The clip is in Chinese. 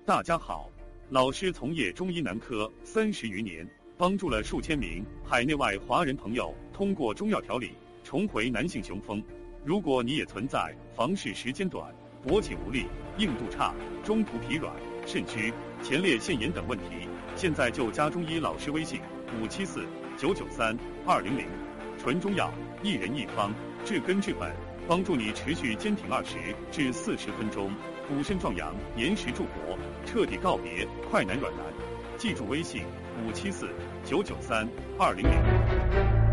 大家好，老师从业中医男科30余年，帮助了数千名海内外华人朋友通过中药调理重回男性雄风。如果你也存在房事时间短、勃起无力、硬度差、中途疲软、肾虚、前列腺炎等问题，现在就加中医老师微信574-993-200，纯中药，一人一方，治根治本，帮助你持续坚挺20至40分钟，补肾壮阳，延时助勃，彻底告别快男软男。记住微信574-993-200。